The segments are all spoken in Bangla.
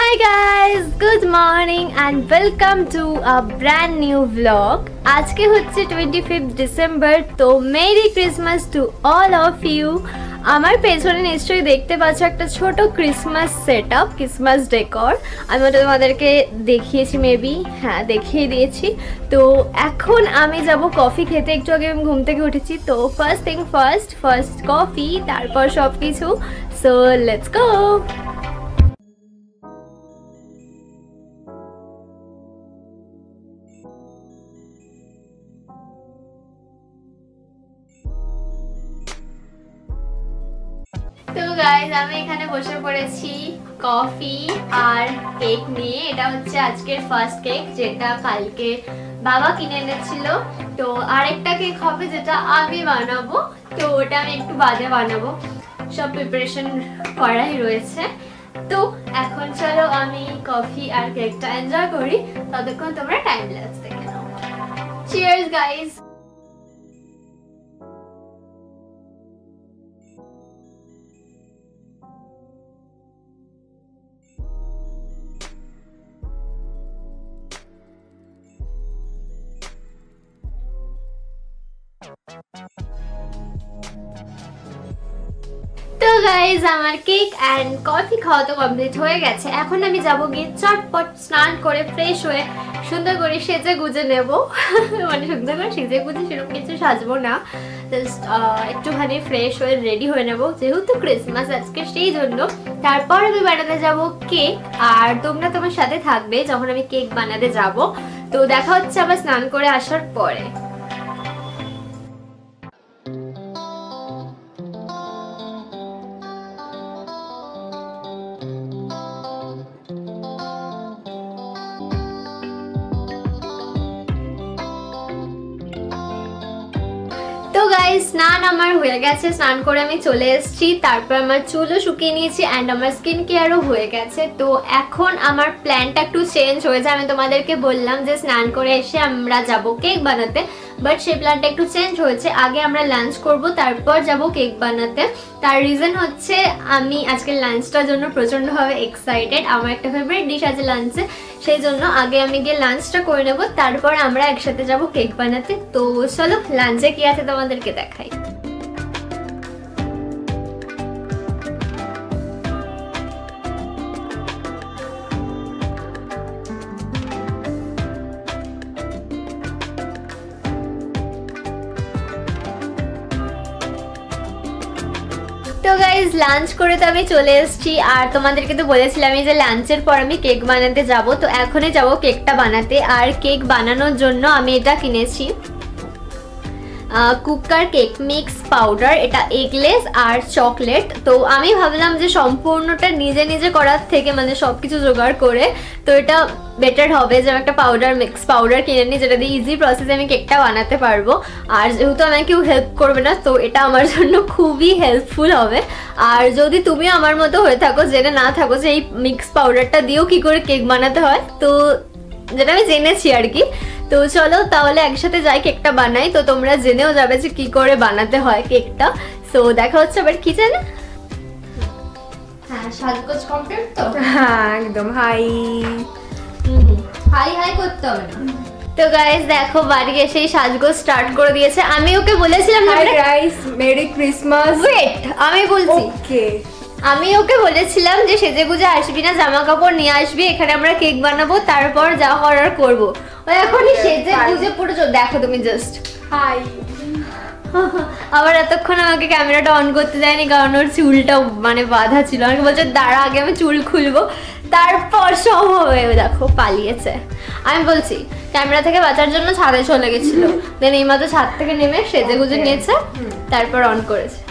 Hi guys, good morning and welcome to a brand new vlog. আজকে হচ্ছে 25th ডিসেম্বর, তো merry Christmas to all of you. আমার পেছনে নিশ্চয়ই দেখতে পাচ্ছ একটা ছোট ক্রিসমাস সেটআপ, ক্রিসমাস ডেকর। আমি ওটা তোমাদেরকে দেখিয়েছি, মেবি হ্যাঁ দেখিয়ে দিয়েছি। তো এখন আমি যাব কফি খেতে। একটু আগে আমি ঘুম থেকে উঠেছি, তো ফার্স্ট থিং ফার্স্ট কফি, তারপর সব কিছু। So let's go. তো গাইজ আমি এখানে বসে পড়েছি কফি আর কেক নিয়ে। এটা হচ্ছে আজকের ফার্স্ট কেক, যেটা কালকে বাবা কিনে এনেছিল। তো আরেকটা কেক হবে যেটা আমি বানাবো, তো ওটা আমি একটু বাদে বানাবো। সব প্রিপারেশন করাই রয়েছে। তো এখন চলো আমি কফি আর কেকটা এনজয় করি, ততক্ষণ তোমরা টাইম ল্যাপস দেখে নাও। Cheers guys. তো গাইজ আমার কেক এন্ড কফি খাওয়া তো কমপ্লিট হয়ে গেছে। এখন আমি যাবো গিয়ে চটপট স্নান করে ফ্রেশ হয়ে সুন্দর করে সেজে গুজে নেব। মানে সুন্দর করে সেজে গুজে সেরকম কিছু সাজবো না, জাস্ট একটুখানি ফ্রেশ হয়ে রেডি হয়ে নেব, যেহেতু ক্রিসমাস আজকে সেই জন্য। তারপর আমি বানাতে যাব কেক, আর তোমরা তোমার সাথে থাকবে যখন আমি কেক বানাতে যাব। তো দেখা হচ্ছে আবার স্নান করে আসার পরে। তো গাইস স্নান আমার হয়ে গেছে, স্নান করে আমি চলে এসেছি। তারপর আমার চুলও শুকিয়ে নিয়েছি অ্যান্ড আমার স্কিন কেয়ারও হয়ে গেছে। তো এখন আমার প্ল্যানটা একটু চেঞ্জ হয়েছে। আমি তোমাদেরকে বললাম যে স্নান করে এসে আমরা যাব কেক বানাতে, বাট সেই প্ল্যানটা একটু চেঞ্জ হয়েছে। আগে আমরা লাঞ্চ করব, তারপর যাব কেক বানাতে। তার রিজন হচ্ছে আমি আজকের লাঞ্চটার জন্য প্রচণ্ডভাবে এক্সাইটেড। আমার একটা ফেভারিট ডিশ আছে লাঞ্চে, সেই জন্য আগে আমি গিয়ে লাঞ্চটা করে নেব, তারপর আমরা একসাথে যাব কেক বানাতে। তো চলো লাঞ্চে কি আছে তোমাদেরকে দেখাই। তো গাইজ লাঞ্চ করে তো আমি চলে এসেছি, আর তোমাদেরকে তো বলেছিলাম যে লাঞ্চের পর আমি কেক বানাতে যাব। তো এখনই যাব কেকটা বানাতে। আর কেক বানানোর জন্য আমি এটা কিনেছি, কুকার কেক মিক্স পাউডার। এটা এগলেস আর চকলেট। তো আমি ভাবলাম যে সম্পূর্ণটা নিজে নিজে করার থেকে, মানে সব কিছু জোগাড় করে, তো এটা বেটার হবে যে আমি একটা পাউডার মিক্স পাউডার কিনে নিই, যেটা দিয়ে ইজি প্রসেসে আমি কেকটা বানাতে পারবো। আর যেহেতু আমাকে কেউ হেল্প করবে না, তো এটা আমার জন্য খুবই হেল্পফুল হবে। আর যদি তুমি আমার মতো হয়ে থাকো, জেনে না থাকো যে এই মিক্স পাউডারটা দিয়েও কি করে কেক বানাতে হয়, তো যেটা আমি জেনেছি আর কি। তো চলো তাহলে একসাথে যাই কেকটা বানাই, তো তোমরা জেনেও যাবে যে কি করে বানাতে হয় কেকটা। সো দেখা হচ্ছে আবার কিচেনে। হ্যাঁ সাজগোজ কমপ্লিট তো? হ্যাঁ একদম। হাই হাই হাই করতে হবে না। তো গাইস দেখো বাড়ি এসেই সাজগোজ স্টার্ট করে দিয়েছে। আমি ওকে বলেছিলাম hi guys, merry Christmas. Wait আমি বলছি, ওকে আমি ওকে বলেছিলাম যে সেজে গুজে আসবি না, জামা কাপড় নিয়ে আসবি, এখানে আমরা কেক বানাবো, তারপর যা করার করবো। ও এখনই সেজে গুজে পুরো দেখো তুমি জাস্ট। হাই। আবার এতক্ষণ আমাকে ক্যামেরাটা অন করতে দেয়নি, কারণ ওর চুলটা মানে বাঁধা ছিল। আমাকে বলছে দাঁড়া আগে আমি চুল খুলবো, তারপর সব হবে। দেখো পালিয়েছে। আমি বলছি ক্যামেরা থেকে বাঁচার জন্য ছাদে চলে গেছিল, দেন এই মাত্র ছাদ থেকে নেমে সেজে গুজে নিয়েছে, তারপর অন করেছে।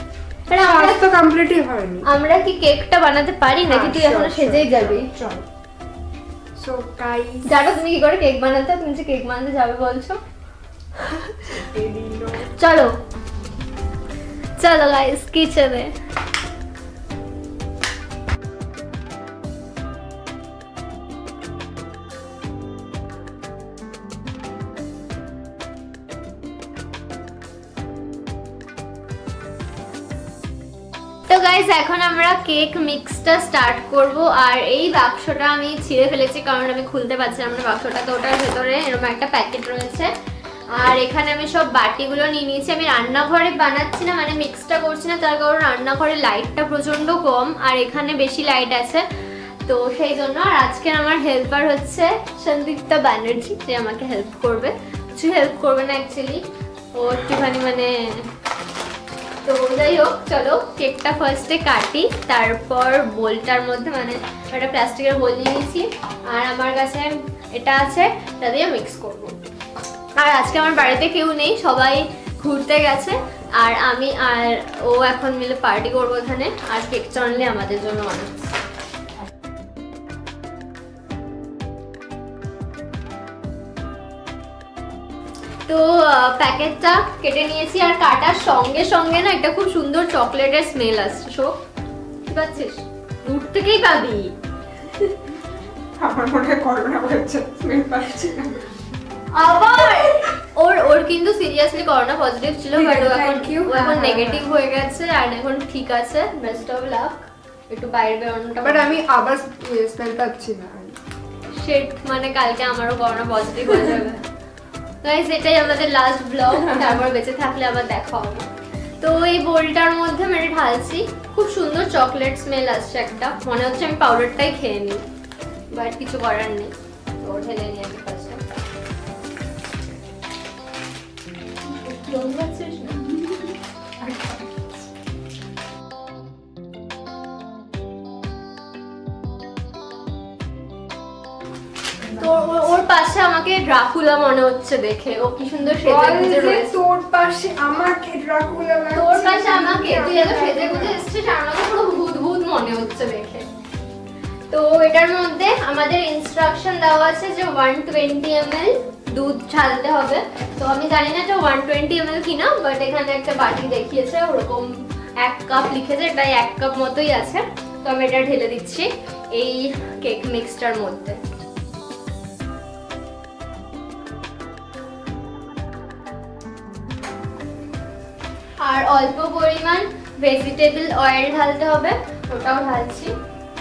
আমরা কি কেকটা বানাতে পারি নাকি তুই এখনো সেজেই যাবি? জানো তুমি কি করে কেক বানাতে? তুমি যে কেক বানাতে যাবে বলছো। চলো চলো গাইস কিচেনে। তো গাইস এখন আমরা কেক মিক্সটা স্টার্ট করব। আর এই বাক্সটা আমি ছিঁড়ে ফেলেছি কারণ আমি খুলতে পারছিলাম না বাক্সটা, তো ওটার ভেতরে এরকম একটা প্যাকেট রয়েছে। আর এখানে আমি সব বাটিগুলো নিয়ে নিয়েছি। আমি রান্নাঘরে বানাচ্ছি না, মানে মিক্সটা করছি না, তার কারণ রান্নাঘরে লাইটটা প্রচন্ড কম আর এখানে বেশি লাইট আছে, তো সেই জন্য। আর আজকে আমার হেল্পার হচ্ছে সন্দীপ্তা ব্যানার্জি, যে আমাকে হেল্প করবে, কিছু হেল্প করবে না অ্যাকচুয়ালি, ও একটুখানি মানে। তো যাই হোক, চলো কেকটা ফার্স্টে কাটি, তারপর বোলটার মধ্যে মানে একটা প্লাস্টিকের বোল নিয়ে নিয়েছি আর আমার কাছে এটা আছে, এটা দিয়ে মিক্স করব। আর আজকে আমার বাড়িতে কেউ নেই, সবাই ঘুরতে গেছে আর আমি আর ও এখন মিলে পার্টি করবো এখানে। আর কেকটা অনলি আমাদের জন্য বানাচ্ছি। তো প্যাকেটটা কেটে নিয়েছি আর কাটার সঙ্গে সঙ্গে না একটা খুব সুন্দর চকলেটের স্মেল আসছে। শো কি পাচ্ছিস? দূর থেকেই পাবি। আমার মনে হয় করোনা হচ্ছে, স্মেল পাচ্ছি না। আবার ওর কিন্তু সিরিয়াসলি করোনা পজিটিভ ছিল, বাট ও এখন নেগেটিভ হয়ে গেছে আর এখন ঠিক আছে। Best of luck. একটু বাইরে বেরোনোটা, বাট আমি আবার স্মেল পাচ্ছি না। শিট, মানে কালকে আমারও করোনা পজিটিভ হয়ে যাবে। গাইস এটাই আমাদের লাস্ট ব্লগ, তারপর বেঁচে থাকলে আবার দেখা হবে। তো এই বোলটার মধ্যে আমি ঢালছি, খুব সুন্দর চকলেট স্মেল আসছে, একটা মনে হচ্ছে আমি পাউডারটাই খেয়ে নিই, বাট কিছু করার নেই। তো ঢেলে নিই আমি ফার্স্টে। তো ওর পাশে আমাকে ড্রাকুলা মনে হচ্ছে দেখে, ও কি সুন্দর সেজে গুজে রয়েছে। তোর পাশে আমাকে ড্রাকুলা লাগছে, তোর পাশে আমাকে, তুই এত সেজে গুজে এসেছিস আর আমাকে পুরো ভূত ভূত মনে হচ্ছে দেখে। তো এটার মধ্যে আমাদের ইনস্ট্রাকশন দেওয়া আছে যে 120 ml দুধ ঢালতে হবে। তো আমি জানি না যে 120 ml কিনা, বাট এখানে একটা বাটি দেখিয়েছে ওরকম 1 কাপ লিখেছে, এটাই 1 কাপ মতোই আছে। তো আমি এটা ঢেলে দিচ্ছি এই কেক মিক্সটার মধ্যে। আর অল্প পরিমাণ ভেজিটেবল অয়েল ঢালতে হবে, ওটাও ঢালছি।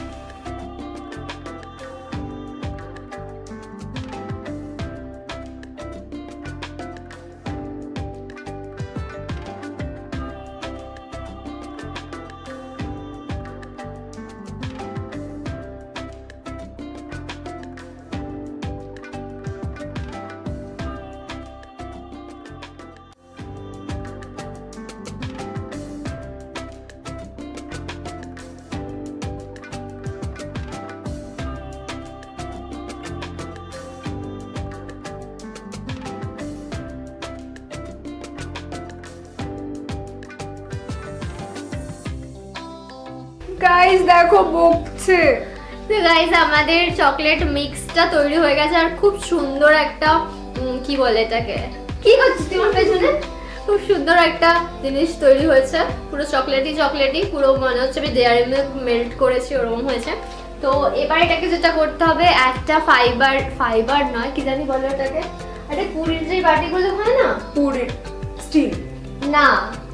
গাইস দেখো বকছে। তো গাইস আমাদের চকলেট মিক্সটা তৈরি হয়ে গেছে আর খুব সুন্দর একটা কি বলে এটাকে, কি করছিস তোমার পেছনে, খুব সুন্দর একটা জিনিস তৈরি হয়েছে, পুরো চকলেটি পুরো মনে হচ্ছে আমি ডেয়ারি মিল্ক মেল্ট করেছি ওরকম হয়েছে। তো এবার এটাকে যেটা করতে হবে, একটা ফাইবার নয় কি জানি বলে ওটাকে, একটা পুরীর যে বাটিগুলো হয় না, পুরীর স্টিল না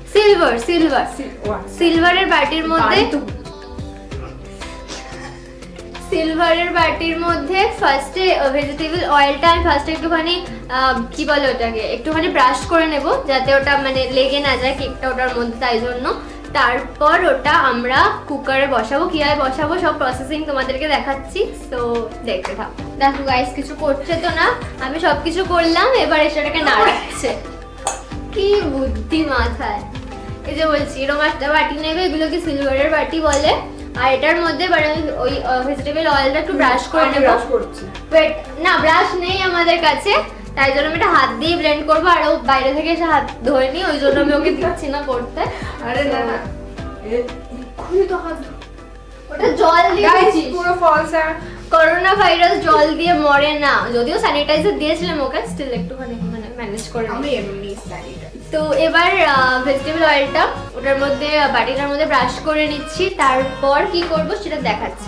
সিলভারের বাটির মধ্যে, সিলভারের বাটির মধ্যে ফার্স্টে ভেজিটেবল অয়েলটা আমি ফার্স্টে একটুখানি কি বলে ওটাকে একটুখানি ব্রাশ করে নেব, যাতে ওটা মানে লেগে না যায় কেকটা ওটার মধ্যে, তাই জন্য। তারপর ওটা আমরা কুকারে বসাবো, কিভাবে বসাবো সব প্রসেসিং তোমাদেরকে দেখাচ্ছি, তো দেখতে থাকো। দেখো গাইস কিছু করছে তো না, আমি সবকিছু করলাম, এবার সেটাকে নাড়াচ্ছে। কি বুদ্ধি মাথায়, এই যে বলছি এরকম একটা বাটি নেবে, এগুলোকে সিলভারের বাটি বলে। আর এটার মধ্যে ওই ভেজিটেবল অয়েলটা একটু ব্রাশ করে নেব। ওয়েট, না ব্রাশ নেই আমাদের কাছে, তাই জন্য আমি এটা হাত দিয়ে ব্লেন্ড করবো, আর ও বাইরে থেকে এসে হাত ধরে নি, ওই জন্য আমি ওকে দিচ্ছি না করতে। আরে না না, এক্ষুনি তো হাত, ওটা জল দিয়ে দিচ্ছিস, পুরো ফলস। করোনা ভাইরাস জল দিয়ে মরে না, যদিও স্যানিটাইজার দিয়েছিলাম ওকে, স্টিল একটুখানি মানে ম্যানেজ করে আমি এমনি স্যানিটাইজার। তো এবার ভেজিটেবল অয়েলটা ওটার মধ্যে বাটিটার মধ্যে ব্রাশ করে নিচ্ছি, তারপর কি করব সেটা দেখাচ্ছি।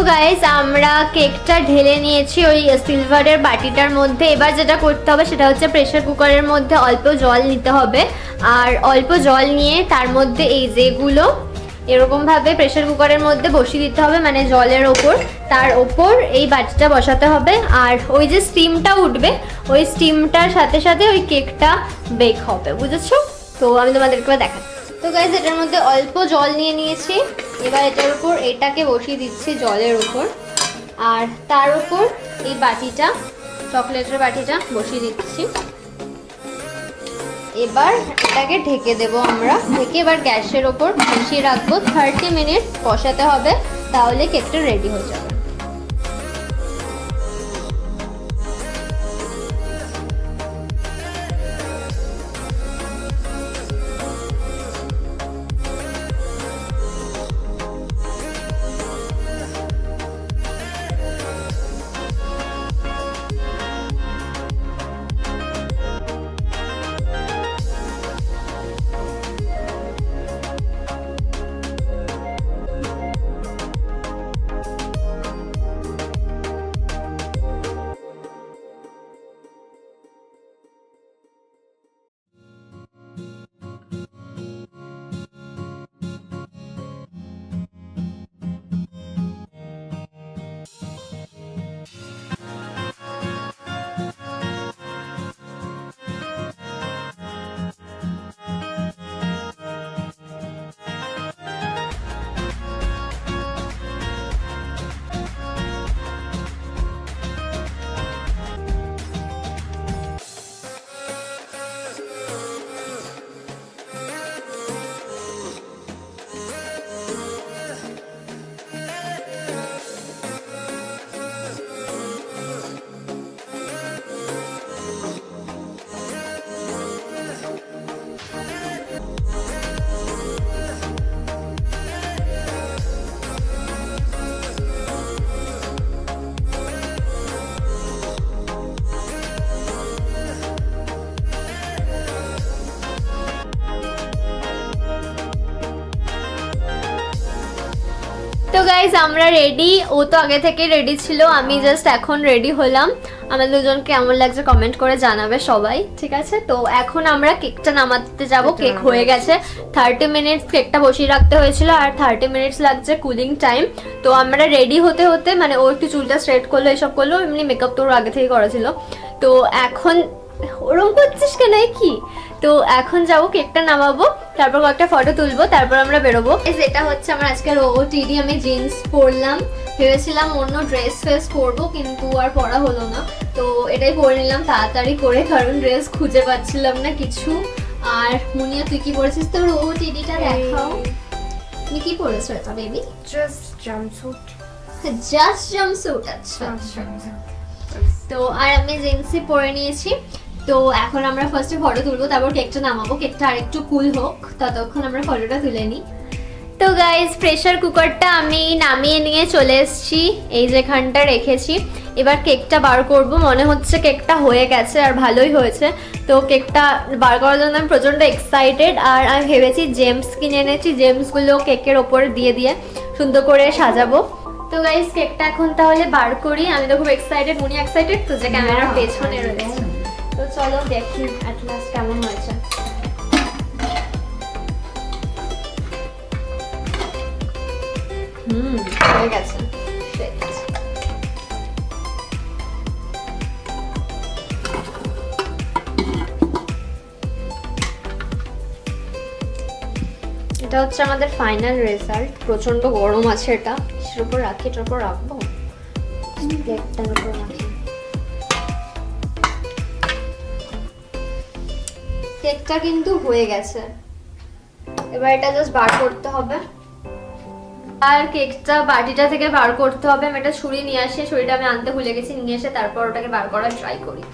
গাইস আমরা কেকটা ঢেলে নিয়েছি ওই সিলভারের বাটিটার মধ্যে। এবার যেটা করতে হবে সেটা হচ্ছে প্রেসার কুকারের মধ্যে অল্প জল নিতে হবে, আর অল্প জল নিয়ে তার মধ্যে এই যেগুলো এরকমভাবে প্রেসার কুকারের মধ্যে বসিয়ে দিতে হবে, মানে জলের ওপর, তার ওপর এই বাটিটা বসাতে হবে। আর ওই যে স্টিমটা উঠবে ওই স্টিমটার সাথে সাথে ওই কেকটা বেক হবে, বুঝেছো? তো আমি তোমাদেরকে দেখাচ্ছি। তো গাইস এটার মধ্যে অল্প জল নিয়ে নিয়েছি, এবার এটার উপর এটাকে বসিয়ে দিচ্ছি জলের উপর, আর তার উপর এই বাটিটা, চকলেটের বাটিটা বসিয়ে দিচ্ছি। এবার এটাকে ঢেকে দেবো আমরা, ঢেকে এবার গ্যাসের ওপর বসিয়ে রাখবো। 30 মিনিট বসাতে হবে, তাহলে কেকটা রেডি হয়ে যাবে। তো গাইজ আমরা রেডি, ও তো আগে থেকে রেডি ছিল, আমি জাস্ট এখন রেডি হলাম। আমাদের দুজন কেমন লাগছে কমেন্ট করে জানাবে সবাই, ঠিক আছে? তো এখন আমরা কেকটা নামাতে যাব। কেক হয়ে গেছে, 30 মিনিটস কেকটা বসিয়ে রাখতে হয়েছিল, আর 30 মিনিটস লাগছে কুলিং টাইম। তো আমরা রেডি হতে হতে, মানে ও একটু চুলটা স্ট্রেট করলো, এসব করলো, এমনি মেকআপ তো ওর আগে থেকে করা ছিল। তো এখন ওরম করছিস কেন কি? তো এখন যাবো কেকটা নামাবো, তারপর কয়েকটা ফটো তুলবো, তারপর আমরা বেরোবো। এটা হচ্ছে আমার আজকের ওটিডি। আমি জিন্স পরলাম, ভেবেছিলাম অন্য ড্রেস ফ্রেস পরবো, কিন্তু আর পরা হলো না। তো এটাই পরে নিলাম তাড়াতাড়ি করে, কারণ ড্রেস খুঁজে পাচ্ছিলাম না কিছু। আর মুনিয়া তুই কি পরেছিস? তোর ওটিডিটা দেখাও, তুমি কি পরেছো এটা বেবি? Just jumpsuit. আচ্ছা। তো আর আমি জিন্সই পরে নিয়েছি। তো এখন আমরা ফার্স্টে ফটো তুলবো, তারপর কেকটা নামাবো। কেকটা আর একটু কুল হোক, ততক্ষণ আমরা ফটোটা তুলে নিই। তো গাইজ প্রেসার কুকারটা আমি নামিয়ে নিয়ে চলে এসেছি, এই যেখানটা রেখেছি। এবার কেকটা বার করব, মনে হচ্ছে কেকটা হয়ে গেছে আর ভালোই হয়েছে। তো কেকটা বার করার জন্য আমি প্রচণ্ড এক্সাইটেড। আর আমি ভেবেছি জেমস কিনে এনেছি, জেমসগুলো কেকের ওপরে দিয়ে দিয়ে সুন্দর করে সাজাবো। তো গাইজ কেকটা এখন তাহলে বার করি। আমি তো খুব এক্সাইটেড, উনি এক্সাইটেড তো, যে ক্যামেরার পেছনে রয়েছে। তো চলো দেখি অ্যাট লাস্ট কেমন হয়েছে। হয়ে গেছে। এটা হচ্ছে আমাদের ফাইনাল রেজাল্ট। প্রচন্ড গরম আছে, এটা কিসের উপর রাখি? এটার উপর রাখবো, প্লেটটার উপর রাখি। কেকটা কিন্তু হয়ে গেছে, এবার এটা জাস্ট বার করতে হবে। আর কেকটা বাটিটা থেকে বার করতে হবে। আমি একটা ছুরি নিয়ে আসি, ছুরিটা আমি আনতে ভুলে গেছি, নিয়ে এসে তারপর ওটাকে বার করার ট্রাই করি।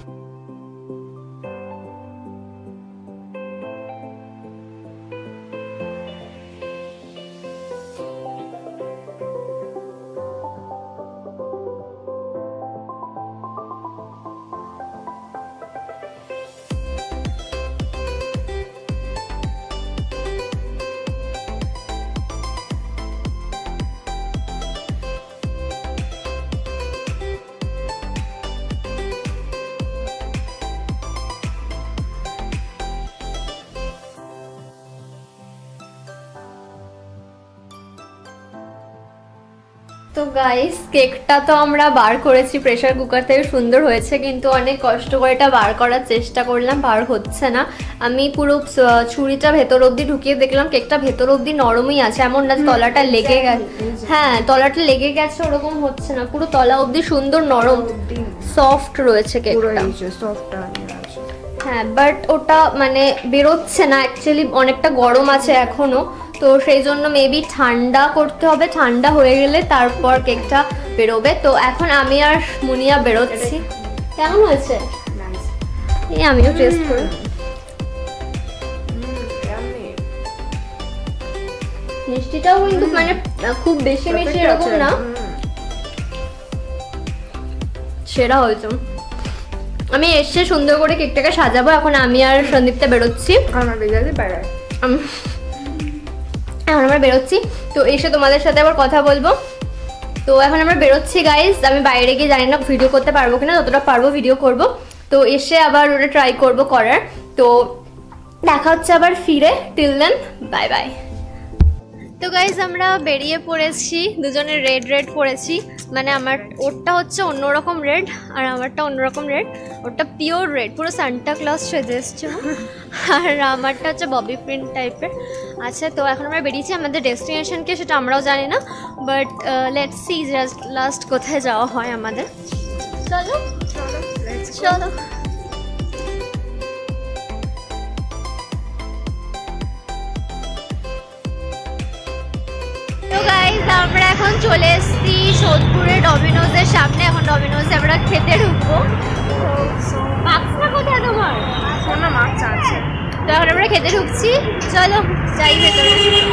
তো গাইস কেকটা তো আমরা বার করেছি প্রেসার কুকার থেকে, সুন্দর হয়েছে, কিন্তু অনেক কষ্ট করে এটা বার করার চেষ্টা করলাম, বার হচ্ছে না। আমি পুরো ছুরিটা ভেতর অবধি ঢুকিয়ে দেখলাম কেকটা ভেতর অবধি নরমই আছে, এমন না তলাটা লেগে গেছে। হ্যাঁ তলাটা লেগে গেছে, ওরকম হচ্ছে না, পুরো তলা অবধি সুন্দর নরম সফট রয়েছে কেকটা। হ্যাঁ বাট ওটা মানে বেরোচ্ছে না অ্যাকচুয়ালি, অনেকটা গরম আছে এখনো, তো সেই জন্য মেবি ঠান্ডা করতে হবে, ঠান্ডা হয়ে গেলে তারপর কেকটা বেরোবে। তো এখন আমি আর মুনিয়া বেরোচ্ছি। কেমন হয়েছে? এই আমিও টেস্ট করি। মিষ্টিটাও কিন্তু মানে খুব বেশি মিষ্টি এরকম না, সেরা হয়েছে। আমি এসে সুন্দর করে কেকটাকে সাজাবো। এখন আমি আর সন্দীপটা বেরোচ্ছি, এখন আমরা বেরোচ্ছি। তো এসে তোমাদের সাথে আবার কথা বলবো। তো এখন আমরা বেরোচ্ছি গাইস, আমি বাইরে গিয়ে জানি না ভিডিও করতে পারবো কিনা, যতটা পারবো ভিডিও করব। তো এসে আবার ওটা ট্রাই করব করার। তো দেখা হচ্ছে আবার ফিরে, টিল দেন বাই বাই। তো গাইজ আমরা বেরিয়ে পড়েছি, দুজনে রেড রেড পরেছি, মানে আমার ওরটা হচ্ছে অন্যরকম রেড আর আমারটা অন্যরকম রেড, ওরটা পিওর রেড পুরো সান্টা ক্লজ সেজে এসছে, আর আমারটা হচ্ছে ববি প্রিন্ট টাইপের। আচ্ছা তো এখন আমরা বেরিয়েছি, আমাদের ডেস্টিনেশনকে সেটা আমরাও জানি না, but let's see just last কোথায় যাওয়া হয় আমাদের। চলো চলো। তো গাইজ আমরা এখন চলে এসেছি সোদপুরে ডমিনোজের সামনে, এখন ডমিনোজে আমরা খেতে ঢুকবো। মাছটা কোথায় তোমার? মাছ আছে। তো এখন আমরা খেতে ঢুকছি, চলো যাই ভেতরে।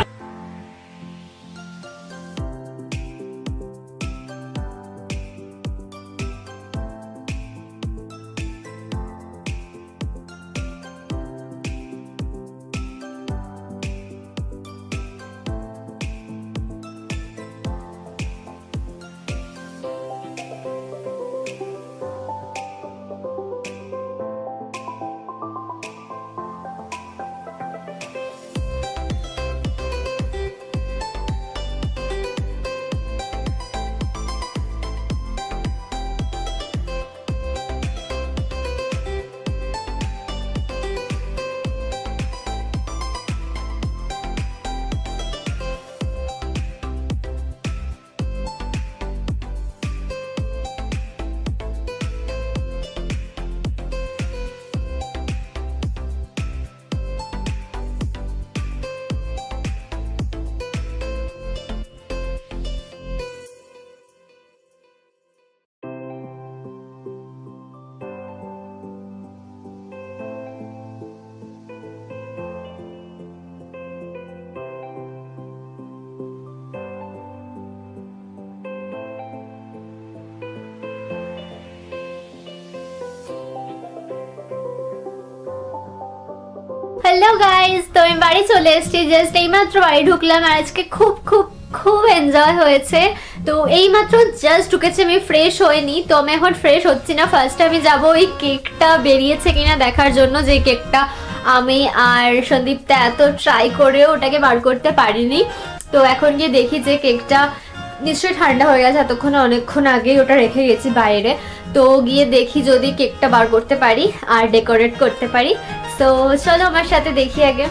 হ্যালো গাইজ, তো আমি বাড়ি চলে এসেছি, জাস্ট এইমাত্র বাড়ি ঢুকলাম, আর আজকে খুব খুব খুব এনজয় হয়েছে। তো এইমাত্র জাস্ট ঢুকেছে, আমি ফ্রেশ হইনি, তো আমি এখন ফ্রেশ হচ্ছি না, ফার্স্ট আমি যাবো ওই কেকটা বেরিয়েছে কিনা দেখার জন্য, যে কেকটা আমি আর সন্দীপটা এত ট্রাই করেও ওটাকে বার করতে পারিনি। তো এখন গিয়ে দেখি যে কেকটা নিশ্চয়ই ঠান্ডা হয়ে গেছে, এতক্ষণ অনেকক্ষণ আগেই ওটা রেখে গেছি বাইরে। তো গিয়ে দেখি যদি কেকটা বার করতে পারি আর ডেকোরেট করতে পারি। তো চলো আমার সাথে দেখি আগে।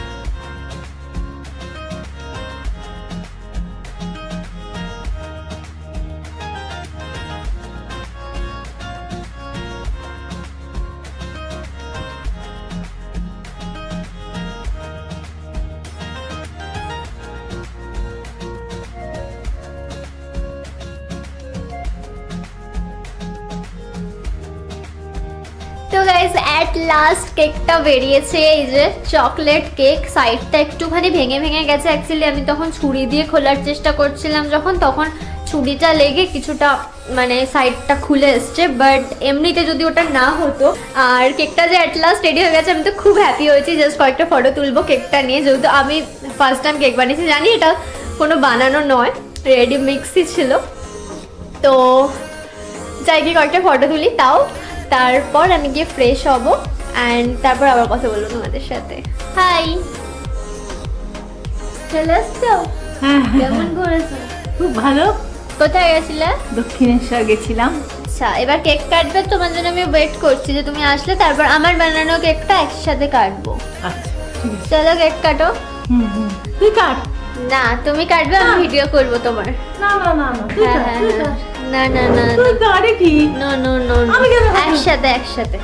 তো গাইস এট লাস্ট কেকটা বেরিয়েছে, এই যে চকলেট কেক, সাইডটা একটুখানি ভেঙে ভেঙে গেছে, অ্যাকচুয়ালি আমি তখন ছুরি দিয়ে খোলার চেষ্টা করছিলাম তখন ছুরিটা লেগে কিছুটা মানে সাইডটা খুলে এসছে, বাট এমনিতে যদি ওটা না হতো। আর কেকটা যে এট লাস্ট রেডি হয়ে গেছে, আমি তো খুব হ্যাপি হয়েছি, জাস্ট কয়েকটা ফটো তুলবো কেকটা নিয়ে, যেহেতু আমি ফার্স্ট টাইম কেক বানিয়েছি, জানি এটা কোনো বানানো নয়, রেডি মিক্সই ছিল। তো যাই গিয়ে কয়েকটা ফটো তুলি, তারপর আমি গিয়ে ফ্রেশ হব অ্যান্ড তারপর আবার কথা বলবো তোমাদের সাথে। হাই, চলে আসছো? কেমন করেছো? খুব ভালো। কোথায় গেছিলে? দক্ষিণেশ্বর গেছিলাম। আচ্ছা, এবার কেক কাটবে, তোমার জন্য আমি ওয়েট করছি যে তুমি আসলে তারপর আমার বানানো কেকটা একসাথে কাটবো। আচ্ছা চলো কেক কাটো। তুই কাট। না, তুমি কাটবে, আমি ভিডিও করব তোমার। না না না না, তুই হ্যাঁ, কাট, হ্যাঁ, তুই হ্যাঁ। কাট। না না না না, তুই কাটে কি? নো নো নো, আমি কেন কাটবো? একসাথে একসাথে।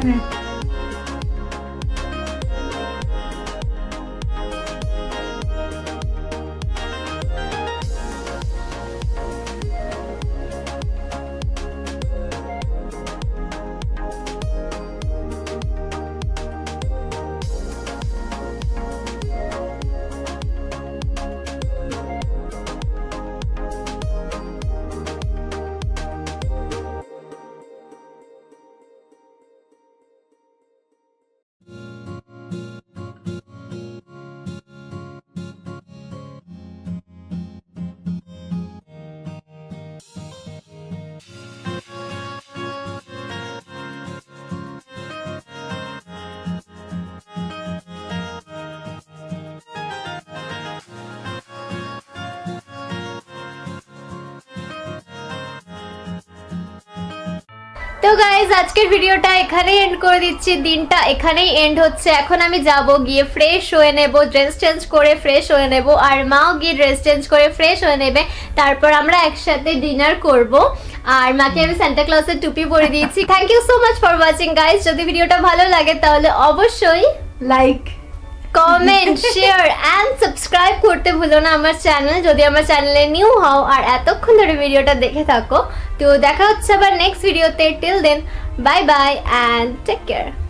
তো গাইজ, আজকের ভিডিওটা এখানেই এন্ড করে দিচ্ছি। দিনটা এখানেই এন্ড হচ্ছে। এখন আমি যাব গিয়ে ফ্রেশ হয়ে নেব, ড্রেস চেঞ্জ করে ফ্রেশ হয়ে নেব, আর মাও গিয়ে ড্রেস চেঞ্জ করে ফ্রেশ হয়ে নেবে। তারপর আমরা একসাথে ডিনার করব। আর মাকে আমি সান্টা ক্লজের টুপি পরে দিয়েছি। Thank you so much for watching guys. যদি ভিডিওটা ভালো লাগে তাহলে অবশ্যই like, comment, share and subscribe করতে ভুলো না আমার চ্যানেল, যদি আমার চ্যানেলে নিউ হও আর এতক্ষণ ধরে ভিডিওটা দেখে থাকো। তো দেখা হচ্ছে আবার নেক্সট ভিডিওতে। Till then, bye bye and take care.